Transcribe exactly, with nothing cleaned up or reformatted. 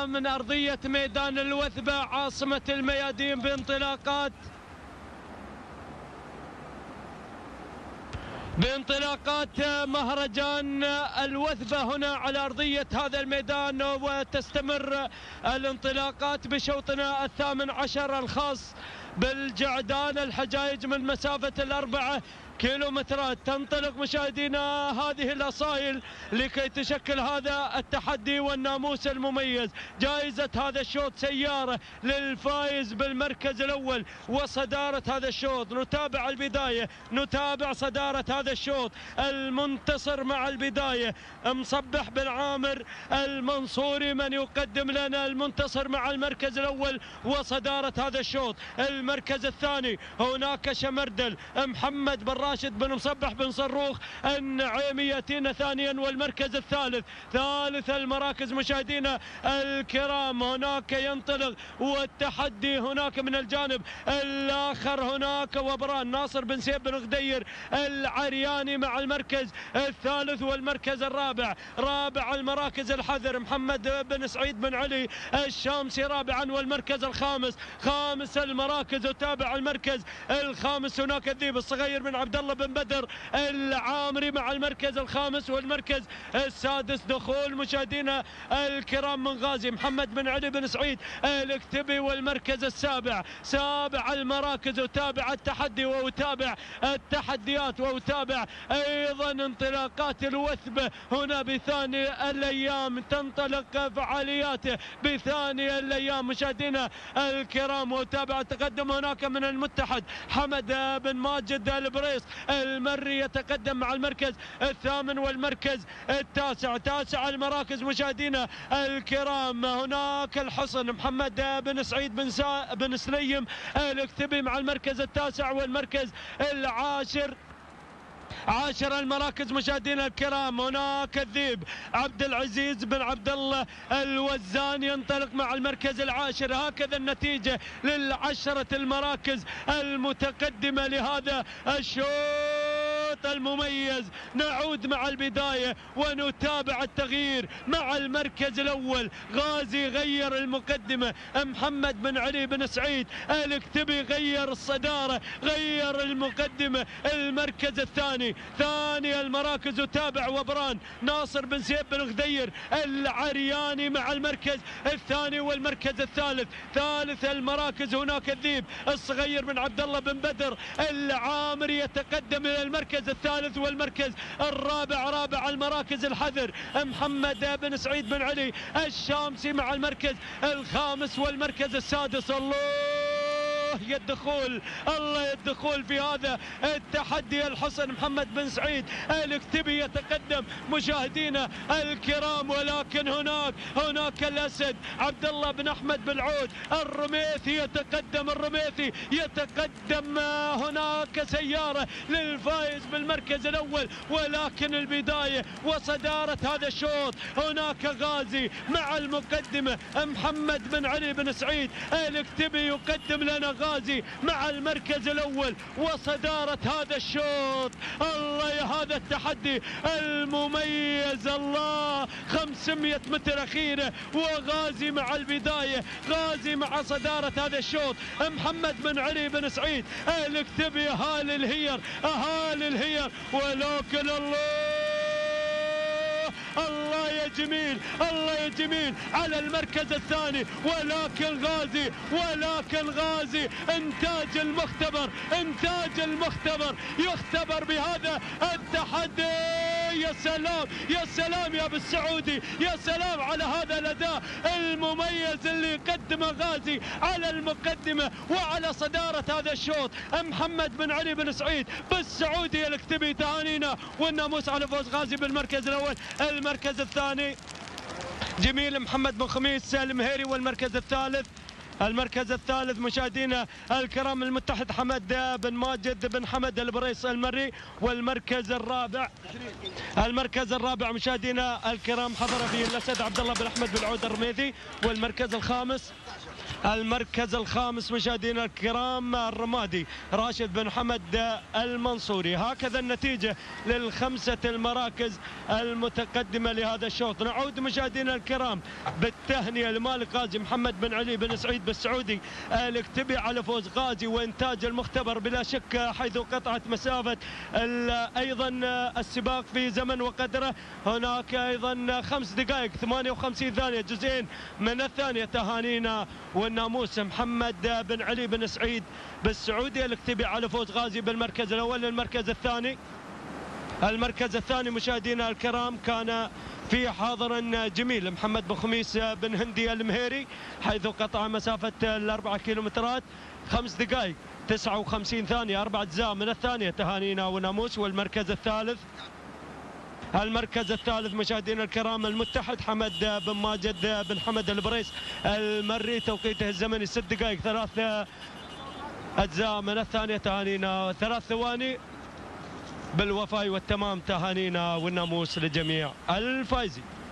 الآن من أرضية ميدان الوثبة عاصمة الميادين بانطلاقات بانطلاقات مهرجان الوثبة هنا على أرضية هذا الميدان، وتستمر الانطلاقات بشوطنا الثامن عشر الخاص بالجعدان الحجايج من مسافة الأربعة كيلومترات. تنطلق مشاهدينا هذه الأصايل لكي تشكل هذا التحدي والناموس المميز. جائزة هذا الشوط سيارة للفائز بالمركز الأول وصدارة هذا الشوط. نتابع البداية، نتابع صدارة هذا الشوط. المنتصر مع البداية مصبح بن عامر المنصوري من يقدم لنا المنتصر مع المركز الأول وصدارة هذا الشوط. المركز الثاني هناك شمردل محمد بن راشد بن مصبح بن صروخ النعيمي ياتينا ثانيا، والمركز الثالث. ثالث المراكز مشاهدينا الكرام هناك ينطلق، والتحدي هناك من الجانب الآخر هناك وبران ناصر بن سيف بن غدير العرياني مع المركز الثالث والمركز الرابع. رابع المراكز الحذر محمد بن سعيد بن علي الشامسي رابعا، والمركز الخامس. خامس المراكز وتابع المركز الخامس هناك الذيب الصغير من عبد الله بن بدر العامري مع المركز الخامس، والمركز السادس دخول مشاهدينا الكرام من غازي محمد بن علي بن سعيد الاكتبي، والمركز السابع. سابع المراكز وتابع التحدي وتابع التحديات وتابع ايضا انطلاقات الوثبه هنا بثاني الايام. تنطلق فعالياته بثاني الايام مشاهدينا الكرام، وتابع التقدم هناك من المتحد حمد بن ماجد البريس المري يتقدم مع المركز الثامن والمركز التاسع. تاسع المراكز مشاهدينا الكرام هناك الحصن محمد بن سعيد بن سا بن سليم الاكتبي مع المركز التاسع والمركز العاشر. عاشر المراكز مشاهدينا الكرام هناك الذيب عبد العزيز بن عبد الله الوزان ينطلق مع المركز العاشر. هكذا النتيجة للعشرة المراكز المتقدمة لهذا الشوط المميز. نعود مع البداية ونتابع التغيير مع المركز الأول. غازي غير المقدمة، محمد بن علي بن سعيد الاكتبي غير الصدارة، غير المقدمة. المركز الثاني، ثاني المراكز وتابع وبران ناصر بن سيف بن غدير العرياني مع المركز الثاني والمركز الثالث. ثالث المراكز هناك الذيب الصغير من عبد الله بن بدر العامري يتقدم الى المركز الثالث والمركز الرابع. رابع المراكز الحذر محمد بن سعيد بن علي الشامسي مع المركز الخامس والمركز السادس. الله يا الدخول، الله يا الدخول في هذا التحدي. الحصن محمد بن سعيد الاكتبي يتقدم مشاهدينا الكرام، ولكن هناك هناك الاسد عبد الله بن احمد بن عود الرميثي يتقدم. الرميثي يتقدم، هناك سياره للفائز بالمركز الاول، ولكن البدايه وصداره هذا الشوط هناك غازي مع المقدمه محمد بن علي بن سعيد الاكتبي يقدم لنا غازي مع المركز الأول وصدارة هذا الشوط. الله يا هذا التحدي المميز. الله خمسمئة متر أخيرة وغازي مع البداية، غازي مع صدارة هذا الشوط. محمد بن علي بن سعيد الاكتبي أهالي الهير، أهالي الهير، ولكن الله الله يا جميل، الله يا جميل على المركز الثاني. ولكن غازي، ولكن غازي انتاج المختبر، انتاج المختبر يختبر بهذا التحدي. يا سلام يا سلام يا ابو السعودي، يا سلام على هذا الاداء المميز اللي يقدمه غازي على المقدمه وعلى صداره هذا الشوط. محمد بن علي بن سعيد بالسعودي الاكتبي تهانينا والناموس على فوز غازي بالمركز الاول. المركز الثاني جميل محمد بن خميس المهيري، والمركز الثالث المركز الثالث مشاهدينا الكرام المتحد حمد بن ماجد بن حمد البريس المري، والمركز الرابع المركز الرابع مشاهدينا الكرام حضر فيه الاسد عبد الله بن احمد بن عود الرميثي، والمركز الخامس المركز الخامس مشاهدينا الكرام الرمادي راشد بن حمد المنصوري. هكذا النتيجة للخمسة المراكز المتقدمة لهذا الشوط. نعود مشاهدينا الكرام بالتهنئة لمالك غازي محمد بن علي بن سعيد بالسعودي الاكتبي على فوز غازي وإنتاج المختبر بلا شك، حيث قطعت مسافة أيضا السباق في زمن وقدره. هناك أيضا خمس دقائق ثمانية وخمسين ثانية جزئين من الثانية. تهانينا والناموس محمد بن علي بن سعيد بالسعودي الاكتبي على فوز غازي بالمركز الأول. للمركز الثاني المركز الثاني مشاهدينا الكرام كان في حاضر جميل محمد بن خميس بن هندي المهيري، حيث قطع مسافة الأربعة كيلومترات خمس دقائق تسعة وخمسين ثانية أربع أجزاء من الثانية. تهانينا وناموس. والمركز الثالث المركز الثالث مشاهدينا الكرام المتحد حمد بن ماجد بن حمد البريس المري، توقيته الزمني ست دقائق ثلاث أجزاء من الثانية. تهانينا ثلاث ثواني بالوفاء والتمام. تهانينا والناموس لجميع الفائزين.